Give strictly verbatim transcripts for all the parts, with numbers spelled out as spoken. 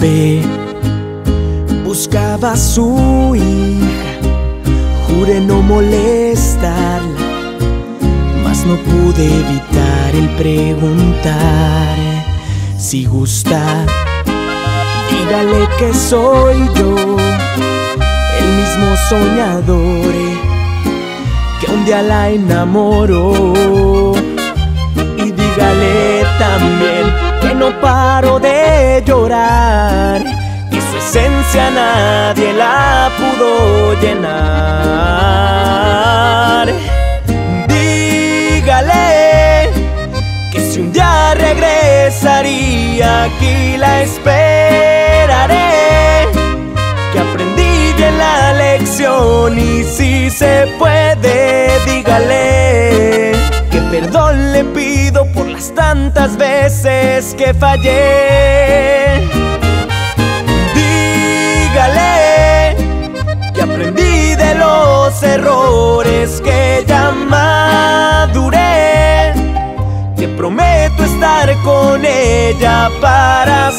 escapé, buscaba a su hija, juré no molestarla, mas no pude evitar el preguntar. Si gusta, dígale que soy yo, el mismo soñador que un día la enamoró. Y dígale también que no paro de llorar, que su esencia nadie la pudo llenar. Dígale que si un día regresaría, aquí la esperaré, que aprendí bien la lección y si se puede, dígale que perdón le pido por las tantas veces que fallé. Dígale que aprendí de los errores, que ya maduré, que prometo estar con ella para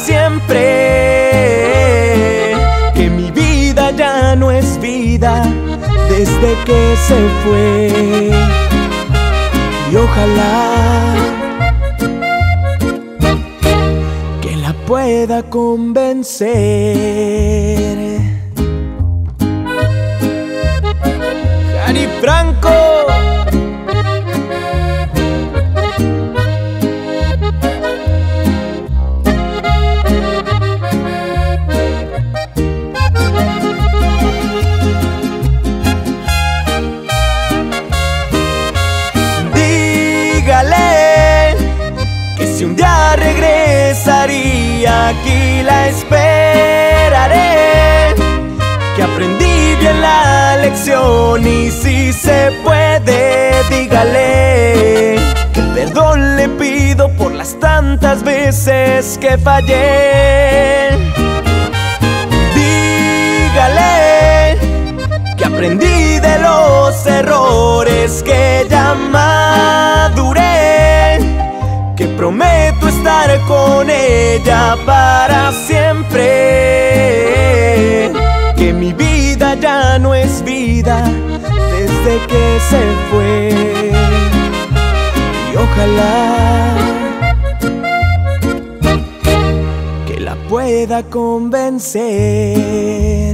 siempre, que mi vida ya no es vida desde que se fue. Y ojalá que la pueda convencer. Jani Franco. Si un día regresaría, aquí la esperaré, que aprendí bien la lección y si se puede, dígale que perdón le pido por las tantas veces que fallé. Dígale que aprendí de los errores, que ya maduré, que prometo estar con ella para siempre, que mi vida ya no es vida desde que se fue. Y ojalá que la pueda convencer.